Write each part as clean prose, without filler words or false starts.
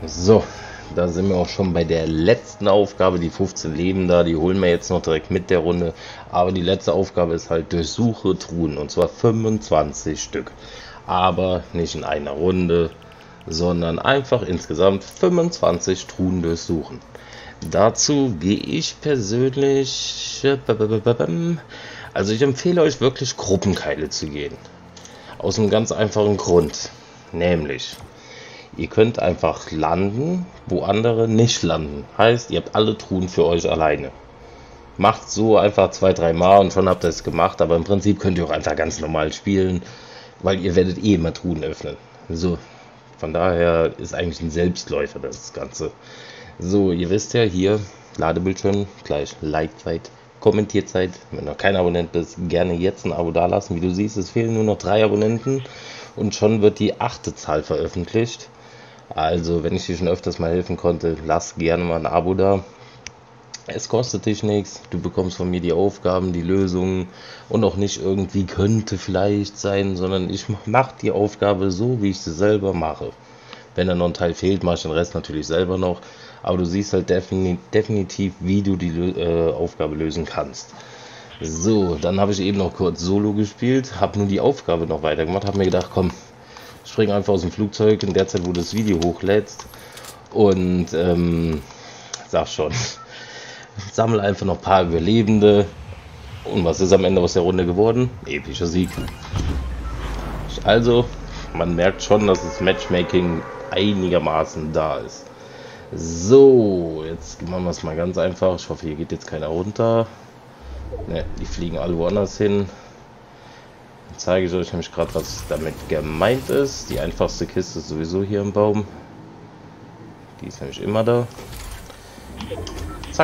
So, da sind wir auch schon bei der letzten Aufgabe. Die 15 Leben da, die holen wir jetzt noch direkt mit der Runde. Aber die letzte Aufgabe ist halt durchsuche Truhen. Und zwar 25 Stück. Aber nicht in einer Runde, sondern einfach insgesamt 25 Truhen durchsuchen. Dazu gehe ich persönlich... Also ich empfehle euch wirklich Gruppenkeile zu gehen. Aus einem ganz einfachen Grund. Nämlich... Ihr könnt einfach landen, wo andere nicht landen. Heißt, ihr habt alle Truhen für euch alleine. Macht so einfach 2-3 Mal und schon habt ihr es gemacht. Aber im Prinzip könnt ihr auch einfach ganz normal spielen, weil ihr werdet eh immer Truhen öffnen. So, von daher ist eigentlich ein Selbstläufer das Ganze. So, ihr wisst ja, hier Ladebildschirm, gleich Like-Zeit, kommentiert seid. Wenn noch kein Abonnent bist, gerne jetzt ein Abo dalassen. Wie du siehst, es fehlen nur noch 3 Abonnenten und schon wird die 8. Zahl veröffentlicht. Also, wenn ich dir schon öfters mal helfen konnte, lass gerne mal ein Abo da. Es kostet dich nichts, du bekommst von mir die Aufgaben, die Lösungen und auch nicht irgendwie könnte vielleicht sein, sondern ich mache die Aufgabe so, wie ich sie selber mache. Wenn da noch ein Teil fehlt, mache ich den Rest natürlich selber noch, aber du siehst halt definitiv, wie du die Aufgabe lösen kannst. So, dann habe ich eben noch kurz Solo gespielt, habe nur die Aufgabe noch weitergemacht, habe mir gedacht, komm, spring einfach aus dem Flugzeug in der Zeit, wo du das Video hochlädst und sag schon, sammle einfach noch ein paar Überlebende. Und was ist am Ende aus der Runde geworden? Epischer Sieg. Also, man merkt schon, dass das Matchmaking einigermaßen da ist. So, jetzt machen wir es mal ganz einfach. Ich hoffe, hier geht jetzt keiner runter. Ne, die fliegen alle woanders hin. Dann zeige ich euch nämlich gerade, was damit gemeint ist. Die einfachste Kiste ist sowieso hier im Baum. Die ist nämlich immer da. Zack.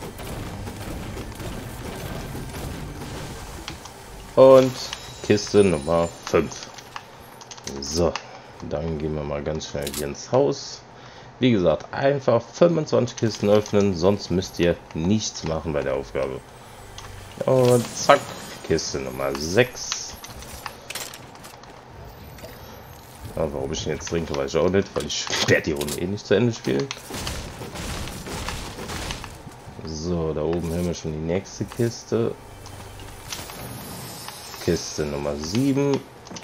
Und Kiste Nummer 5. So, dann gehen wir mal ganz schnell hier ins Haus. Wie gesagt, einfach 25 Kisten öffnen, sonst müsst ihr nichts machen bei der Aufgabe. Und zack, Kiste Nummer 6. Ja, warum ich den jetzt trinke, weiß ich auch nicht, weil ich werde die Runde eh nicht zu Ende spielen. So, da oben haben wir schon die nächste Kiste. Kiste Nummer 7.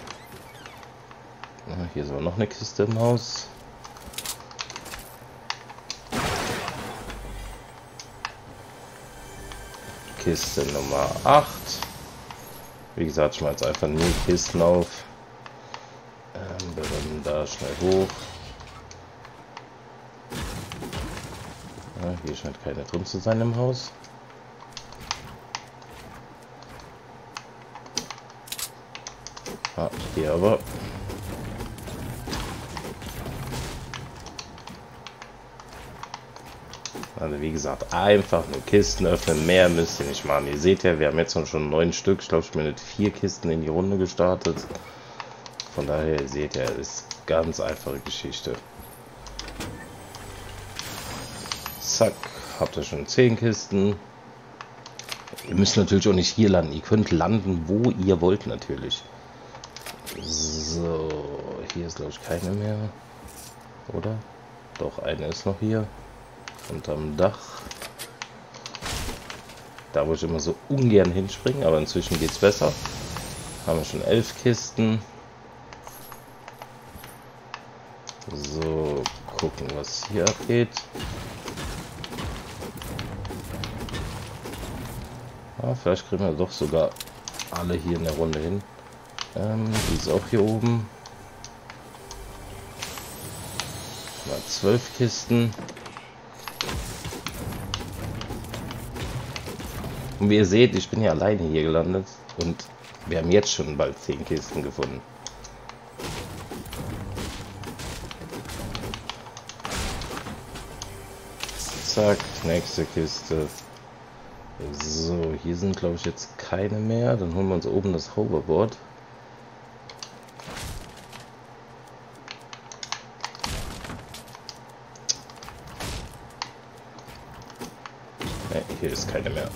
Hier ist aber noch eine Kiste im Haus. Kiste Nummer 8. Wie gesagt, ich mache jetzt einfach nur Kisten auf. Da schnell hoch. Hier scheint keiner drin zu sein im Haus. Hier aber. Also wie gesagt, einfach nur Kisten öffnen, mehr müsst ihr nicht machen. Ihr seht ja, wir haben jetzt schon 9 Stück. Ich glaube, ich bin mit 4 Kisten in die Runde gestartet. Von daher, ihr seht ja, ist ganz einfache Geschichte. Zack, habt ihr schon 10 Kisten. Ihr müsst natürlich auch nicht hier landen. Ihr könnt landen, wo ihr wollt natürlich. So, hier ist glaube ich keine mehr. Oder? Doch, eine ist noch hier. Unterm Dach. Da wo ich immer so ungern hinspringe, aber inzwischen geht es besser. Haben wir schon 11 Kisten. So, gucken was hier abgeht. Vielleicht kriegen wir doch sogar alle hier in der Runde hin. Die ist auch hier oben. Mal 12 Kisten. Und wie ihr seht, ich bin ja alleine hier gelandet. Und wir haben jetzt schon bald 10 Kisten gefunden. Zack, nächste Kiste. So, hier sind glaube ich jetzt keine mehr. Dann holen wir uns oben das Hoverboard. Ne, hier ist keine mehr.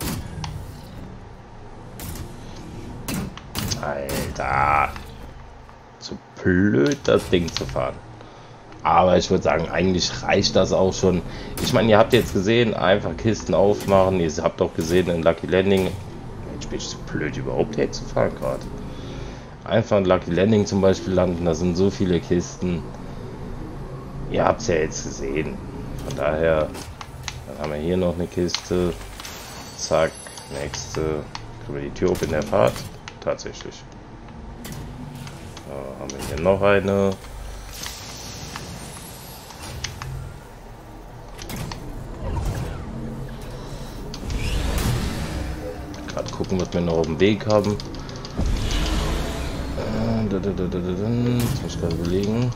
Alter. zu blöd, das Ding zu fahren. Aber ich würde sagen, eigentlich reicht das auch schon. Ich meine, ihr habt jetzt gesehen, einfach Kisten aufmachen. Ihr habt auch gesehen in Lucky Landing. Mensch, bin ich zu blöd, überhaupt hier zu fahren gerade. Einfach in Lucky Landing zum Beispiel landen, da sind so viele Kisten. Ihr habt es ja jetzt gesehen. Von daher, dann haben wir hier noch eine Kiste. Zack, nächste. Können wir die Tür oben in der Fahrt? Tatsächlich. So, haben wir hier noch eine. Gerade gucken, was wir noch auf dem Weg haben. Jetzt muss ich gerade überlegen.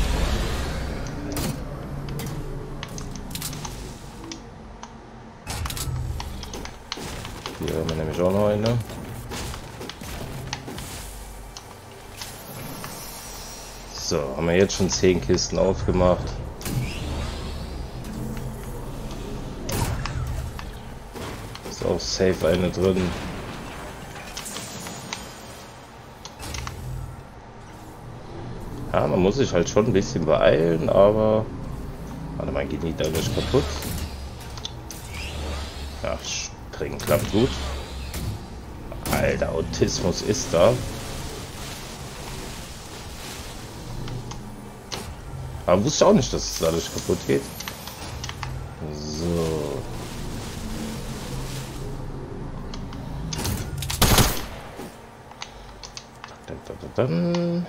Hier haben wir nämlich auch noch eine. So, haben wir jetzt schon 10 Kisten aufgemacht. Ist auch safe eine drin. Ja, man muss sich halt schon ein bisschen beeilen, aber... Warte mal, geht nicht dadurch kaputt. Ja, Springen klappt gut. Alter, Autismus ist da. Aber wusste auch nicht, dass es dadurch kaputt geht. So. Dann.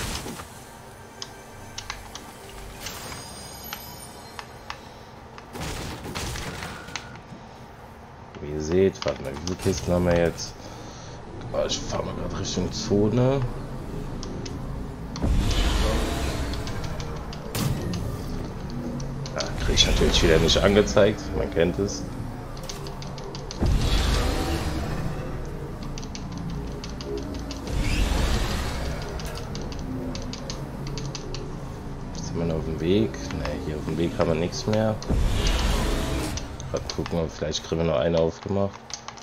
Wie ihr seht, warte mal, wie viele Kisten haben wir jetzt? Oh, ich fahre mal gerade Richtung Zone. Ja, kriege ich natürlich wieder nicht angezeigt, man kennt es. Sind wir noch auf dem Weg? Ne, hier auf dem Weg haben wir nichts mehr. Gerade gucken, ob vielleicht kriegen wir noch eine aufgemacht.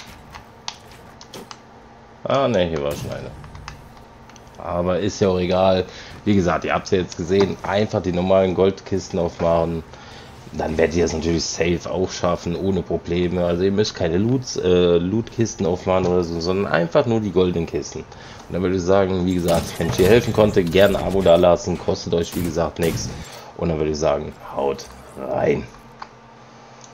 Ah ne, hier war schon eine. Aber ist ja auch egal. Wie gesagt, ihr habt es ja jetzt gesehen. Einfach die normalen Goldkisten aufmachen. Dann werdet ihr es natürlich safe auch schaffen, ohne Probleme. Also ihr müsst keine Lootkisten aufmachen oder so, sondern einfach nur die goldenen Kisten. Und dann würde ich sagen, wie gesagt, wenn ich dir helfen konnte, gerne ein Abo da lassen. Kostet euch wie gesagt nichts. Und dann würde ich sagen, haut rein.